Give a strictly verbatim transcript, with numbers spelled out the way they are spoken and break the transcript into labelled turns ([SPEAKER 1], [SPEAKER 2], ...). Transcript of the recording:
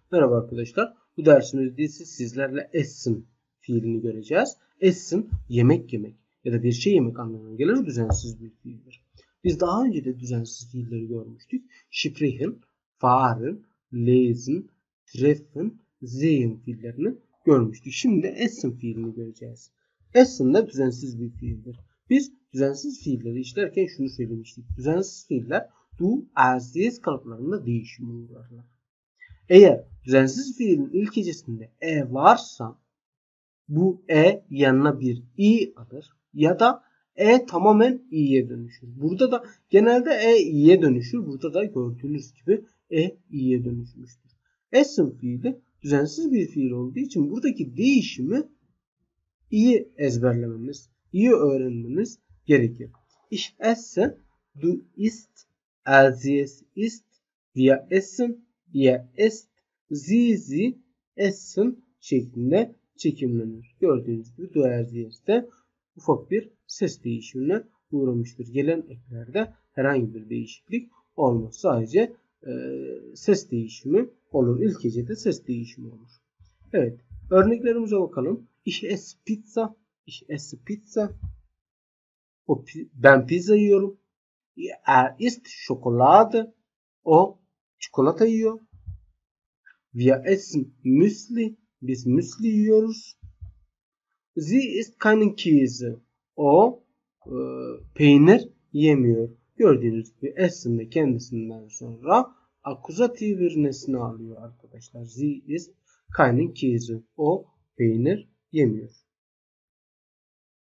[SPEAKER 1] Merhaba arkadaşlar. Bu dersimizde sizlerle essen fiilini göreceğiz. Essen yemek yemek ya da bir şey yemek anlamına gelir, düzensiz bir fiildir. Biz daha önce de düzensiz fiilleri görmüştük. Sprechen, fahren, lesen, treffen, sehen fiillerini görmüştük. Şimdi essen fiilini göreceğiz. Essen de düzensiz bir fiildir. Biz düzensiz fiilleri işlerken şunu söylemiştik. Düzensiz fiiller du, as, diez kalıplarında değişim uğrarlar. Eğer düzensiz fiilin ilk hecesinde e varsa bu e yanına bir i alır ya da e tamamen i'ye dönüşür. Burada da genelde e i'ye dönüşür. Burada da gördüğünüz gibi e i'ye dönüşmüştür. Essen fiili düzensiz bir fiil olduğu için buradaki değişimi iyi ezberlememiz, iyi öğrenmemiz gerekir. Ich esse, du isst, er sie es isst, wir essen, ihr esst, sie sie essen şeklinde çekimlenir. Gördüğünüz gibi du er sie es de ufak bir ses değişimine uğramıştır. Gelen eklerde herhangi bir değişiklik olmaz. Sadece e, ses değişimi olur. İlk hecede ses değişimi olur. Evet. Örneklerimize bakalım. Ich esse pizza. Ich esse pizza. O, ben pizza yiyorum. Er isst Schokolade. O çikolata yiyor. Wir essen Müsli. Biz müsli yiyoruz. Sie isst keinen Käse. O e, peynir yemiyor. Gördüğünüz gibi essen de kendisinden sonra akuzatif bir nesne alıyor arkadaşlar. Sie isst keinen Käse. O peynir yemiyor.